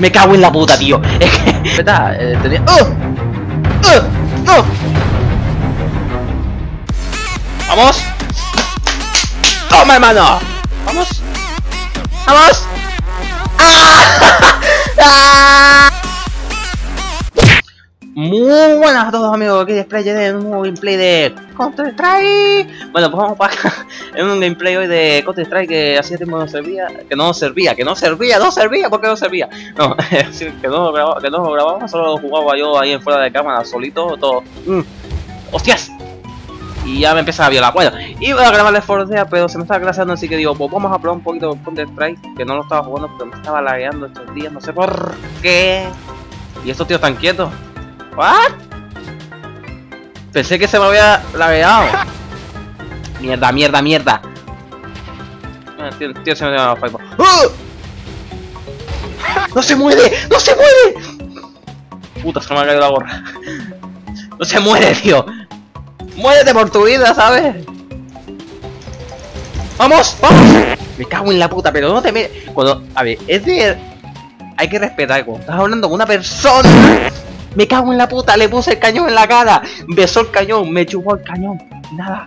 Me cago en la puta, tío. Es que... ¿Verdad? Tenía... ¡No! ¡Vamos! ¡Toma, hermano! ¡Vamos! ¡Vamos! ¡Ah! Muy buenas a todos, amigos. Aquí Display de un nuevo gameplay de Counter Strike. Bueno, pues vamos para acá en un gameplay hoy de Counter Strike que hacía tiempo no servía. ¿Por qué no servía? No, que no lo grababa, solo jugaba yo ahí en fuera de cámara, solito, todo. ¡Hostias! Y ya me empezaba a violar. Bueno, iba a grabar el Forza, pero se me estaba crasheando, así que digo, pues vamos a probar un poquito Counter Strike, que no lo estaba jugando porque me estaba lagueando estos días, no sé por qué. Y estos tíos están quietos. ¿What? Pensé que se me había lagueado. Mierda. Tío, se me dio la fireball. ¡No se muere! Puta, se me ha caído la gorra. No se muere, tío. Muérete por tu vida, ¿sabes? ¡Vamos! Me cago en la puta, pero no te me... Cuando... A ver, es de... Hay que respetar, cuando estás hablando con una persona... Me cago en la puta, le puse el cañón en la cara. Besó el cañón, me chupó el cañón. Nada.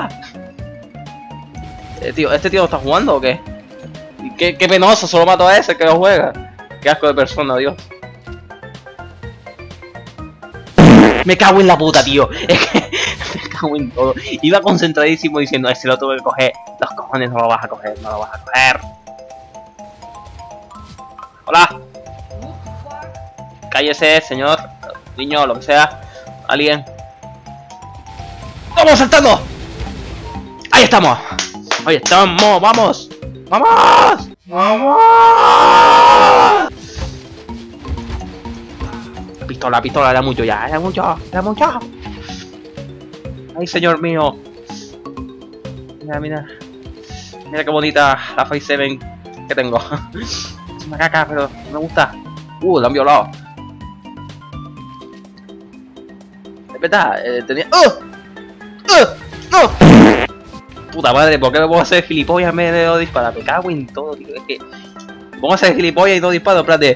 Tío, ¿este tío está jugando o qué? Qué penoso, solo mato a ese que lo juega. Qué asco de persona, Dios. Me cago en la puta, tío. Es que me cago en todo. Iba concentradísimo diciendo, ese lo tuve que coger. Los cojones no lo vas a coger, Hola. Cállese, señor, niño, lo que sea. Alguien. ¡Vamos saltando! ¡Ahí estamos! ¡Vamos! Pistola, era mucho ya, era mucho. ¡Ay, señor mío! Mira qué bonita la Phase 7 que tengo. Es una caca, pero me gusta. Lo han violado. Es verdad, tenía... ¡No! Puta madre, ¿por qué me puedo hacer gilipollas en vez de no disparar? Me cago en todo, tío. Es que... Vamos a hacer gilipollas y no disparo, en plan de...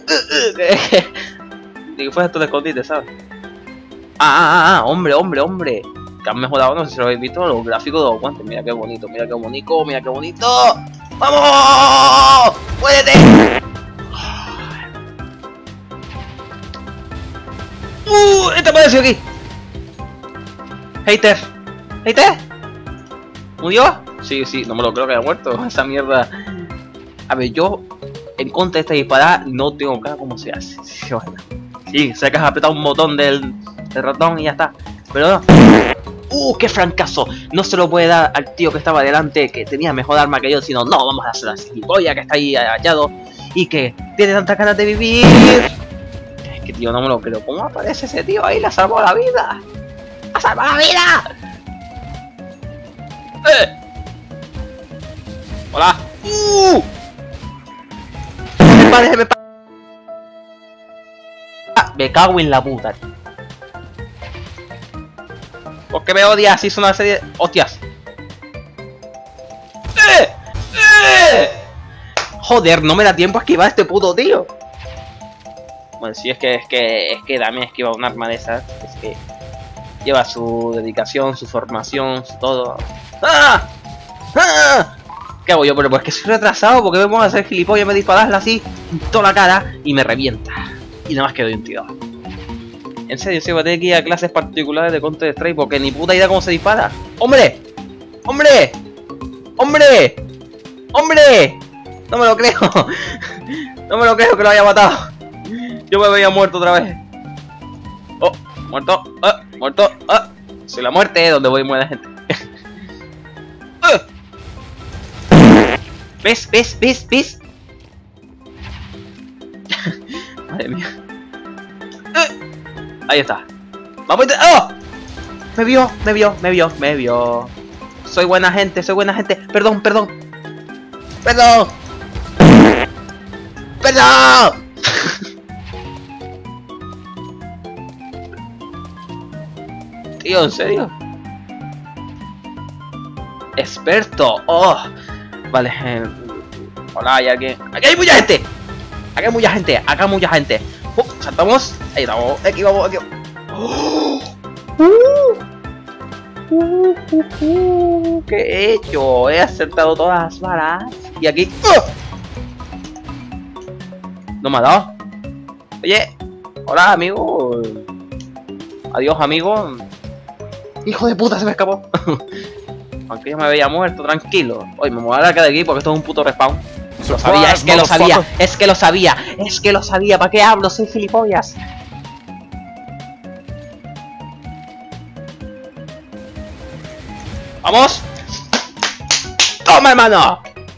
Ni que fuese esto de escondite, ¿sabes? Hombre. Que han mejorado, no sé si lo habéis visto, los gráficos de los guantes. Mira qué bonito. ¡Vamos! ¡Muérete! Este apareció aquí. Hater. ¿Murió? Sí, no me lo creo que haya muerto. Esa mierda. A ver, yo en contra de esta disparada no tengo claro cómo se hace. Sí, sé que has apretado un botón del ratón y ya está. Pero no. ¡Qué francazo! No se lo puede dar al tío que estaba delante, que tenía mejor arma que yo, sino no, vamos a hacer la gilipollas que está ahí hallado y que tiene tantas ganas de vivir. Es que, tío, no me lo creo. ¿Cómo aparece ese tío ahí? ¡Le ha salvado la vida! ¡Hola! Me cago en la puta. ¿Por qué me odias? Hizo una serie de... ¡Hostias! Joder, no me da tiempo a esquivar a este puto tío. Bueno, sí, es que también esquiva un arma de esas. Es que lleva su dedicación, su formación, su todo. ¿Qué hago yo? Pero pues que soy retrasado, porque me pongo a hacer gilipollas, me disparasla así en toda la cara y me revienta. Y nada más quedo de un tiro. En serio, se va a tener que ir a clases particulares de Counter Strike porque ni puta idea cómo se dispara. ¡Hombre! No me lo creo. No me lo creo que lo haya matado. Yo me había muerto otra vez. Muerto. Soy la muerte, donde voy muere la gente. ¿Ves? Madre mía. Ahí está. Vamos a... ¡Oh! Me vio. Soy buena gente. Perdón. Tío, ¿en serio? Experto. Vale. Hola, hay alguien. ¡Aquí hay mucha gente! Acá hay mucha gente, acá hay mucha gente. Saltamos. Ahí estamos. Aquí vamos, aquí vamos. ¿Qué he hecho? He acertado todas las balas. Y aquí. No me ha dado. Oye. Hola, amigo. Adiós, amigo. Hijo de puta, se me escapó. Aunque yo me había muerto, tranquilo. Oye, me voy a dar acá de aquí porque esto es un puto respawn. Lo sabía, es que lo sabía, es que lo sabía, es que lo sabía. ¿Para qué hablo? Soy gilipollas. ¡Vamos! ¡Toma, hermano!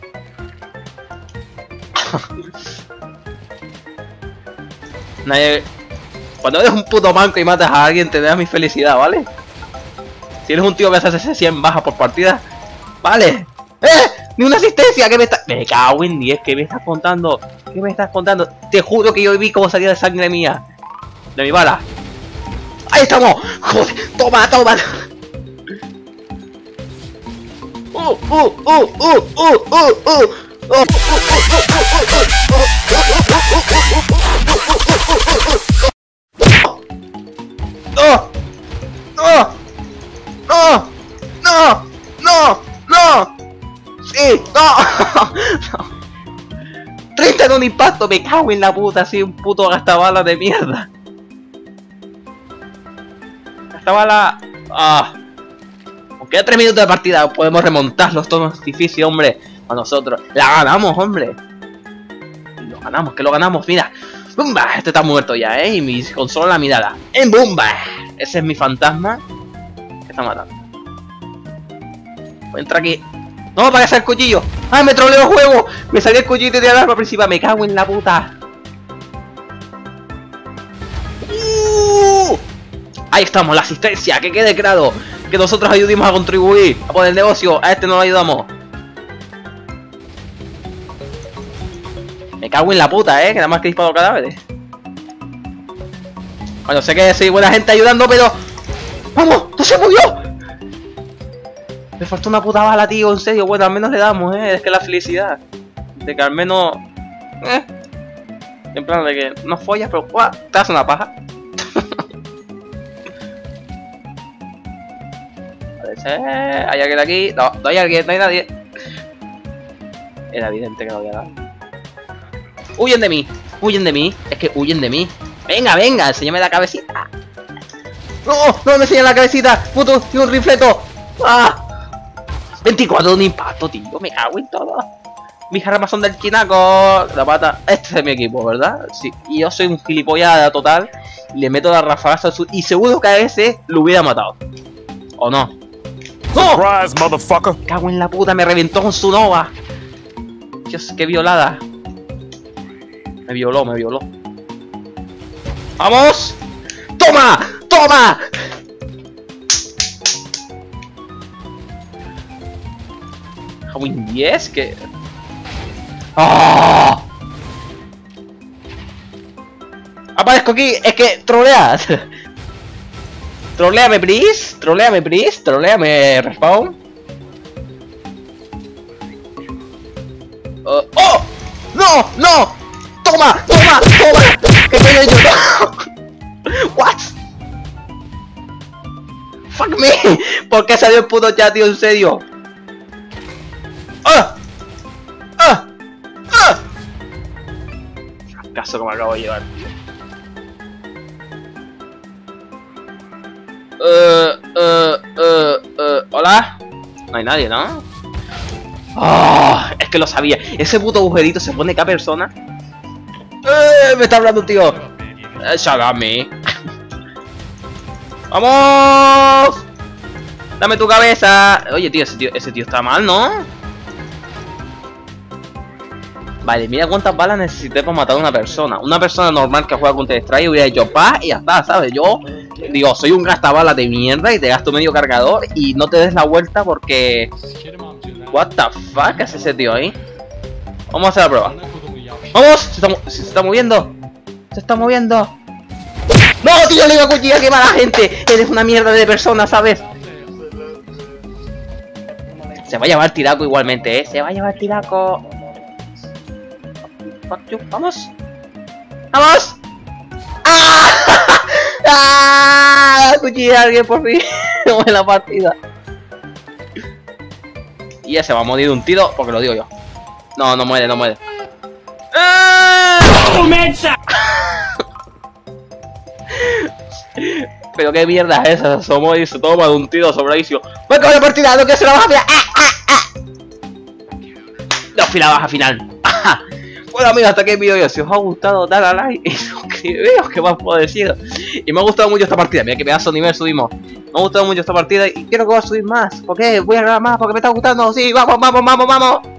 Nadie... Cuando eres un puto manco y matas a alguien, te da mi felicidad, ¿vale? Si eres un tío que hace 100 bajas por partida, vale. ¡Ni una asistencia! ¿Qué me está...? Me cago en 10, ¿qué me estás contando? ¿Qué me estás contando? Te juro que yo vi cómo salía de sangre mía. De mi bala. ¡Ahí estamos! ¡Joder! ¡Toma, toma! ¡No! ¡No! ¡No! ¡No! ¡No! ¡No! ¡Sí! ¡No! 30 en un impacto, me cago en la puta, así un puto gastabalas de mierda. Gastabala. Ah. Aunque queda 3 minutos de partida, podemos remontarlo. Esto no es difícil, hombre. A nosotros. La ganamos, hombre. Lo ganamos, que lo ganamos, mira. ¡Bumba! Este está muerto ya, y mi consola la mirada. ¡En bumba! Ese es mi fantasma. Que está matando. Voy a entrar aquí. No, para que sea el cuchillo. ¡Ah, me troleo el juego! Me salió el cuchillo de alarma principal. Me cago en la puta. Ahí estamos, la asistencia. Que quede claro que nosotros ayudemos a contribuir a poner el negocio. A este no lo ayudamos. Me cago en la puta, que nada más que disparo cadáveres. Bueno, sé que soy buena gente ayudando, pero... ¡Vamos! ¡No se murió! Me faltó una puta bala, tío, en serio. Bueno, al menos le damos, es que la felicidad de que al menos... En plan de que no follas, pero... Te hace una paja. ¿Hay alguien aquí? No, no hay alguien, no hay nadie. Era evidente que lo voy a dar. ¡Huyen de mí! ¡Huyen de mí! Es que huyen de mí. ¡Venga, venga! ¡Enséñame la cabecita! ¡No! ¡No me enseñan la cabecita! ¡Puto! ¡Tiene un rifleto! ¡Ah! 24 de un impacto, tío. Me cago en todo. Mis armas son del chinaco. La pata. Este es mi equipo, ¿verdad? Sí. Y yo soy un gilipollas total. Y le meto la rafagazo al sur. Y seguro que a ese lo hubiera matado. ¿O no? ¡No! Surprise, motherfucker. Cago en la puta. Me reventó con su nova. Dios, qué violada. Me violó, me violó. ¡Vamos! ¡Toma! ¡Toma! Halloween 10, que... ¡Oh! Aparezco aquí, es que troleas. Troleame, please. Troleame, please. Troleame, respawn. ¡Oh! ¡No! ¡No! ¡Toma! ¡Toma! ¡Toma! ¿Qué coño he hecho? ¿What? ¡Fuck me! ¿Por qué salió el puto chat, tío? En serio. ¡Ah! ¡Ah! ¡Ah! Caso que me acabo de llevar, tío. ¿Hola? No hay nadie, ¿no? Oh, es que lo sabía. Ese puto agujerito se pone cada persona. Me está hablando un tío. Shut up, me. ¡Vamos! Dame tu cabeza. Oye, tío, ese tío está mal, ¿no? Vale, mira cuántas balas necesité para matar a una persona. Una persona normal que juega Counter Strike hubiera hecho paz y ya está, ¿sabes? Yo digo, soy un gastabalas de mierda y te gasto medio cargador y no te des la vuelta porque... What the fuck hace ese tío ahí? Vamos a hacer la prueba. ¡Vamos! Se está moviendo. Se está moviendo. ¡No, tío! Le iba a cuchillar, qué mala gente. Eres una mierda de persona, ¿sabes? Se va a llevar tiraco igualmente, Se va a llevar tiraco. ¡Vamos! ¡Vamos! ¡Ah! ¡Ah! Cuchilla a alguien por fin en la partida. Y ya se va a morir de un tiro porque lo digo yo. No, no muere, no muere. ¡Comienza! Pero qué mierda es esa, Somo y se toma de un tiro sobre Isio. ¡Voy con la partida! ¡No que se la baja final! ¡No fui la baja final! Bueno amigos, hasta aquí el vídeo. Si os ha gustado, dale a like y suscribiros, ¿qué más puedo decir? Y me ha gustado mucho esta partida, mira que pedazo de nivel subimos. Me ha gustado mucho esta partida y quiero que voy a subir más. ¿Por qué? Voy a grabar más porque me está gustando. Sí, vamos, vamos, vamos, vamos.